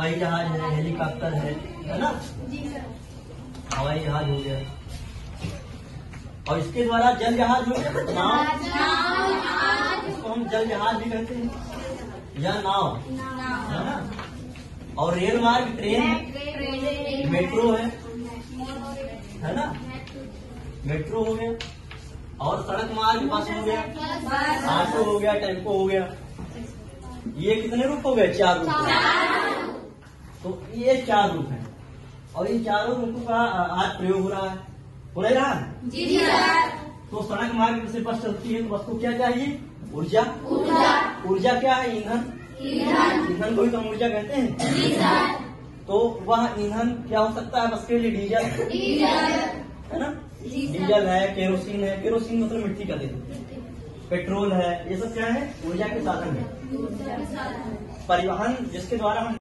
हवाई जहाज है, हेलीकॉप्टर है ना। हवाई जहाज हो गया, और इसके द्वारा जल जहाज हो गया, नाव, इसको हम जल जहाज भी कहते हैं या नाव, है ना। और रेल मार्ग ट्रेन, मेट्रो है ना, मेट्रो हो गया। और सड़क मार्ग बस हो गया, ऑटो हो गया, टेम्पो हो गया। ये कितने रूप हो गए? 4 रूप। तो ये 4 रूप हैं, और इन चारों रूपों का आज प्रयोग हो रहा है, हो रहा है जी सर। तो सड़क मार्ग से बस चलती है, तो बस को क्या चाहिए? ऊर्जा। ऊर्जा क्या है? ईंधन। ईंधन को ही तो हम ऊर्जा कहते हैं जी सर। तो वह ईंधन क्या हो सकता है बस के लिए? डीजल है ना, डीजल है, केरोसिन है। केरोसिन मतलब मिट्टी का तेल, पेट्रोल है, ये सब क्या है? ऊर्जा के साधन है। परिवहन जिसके द्वारा हम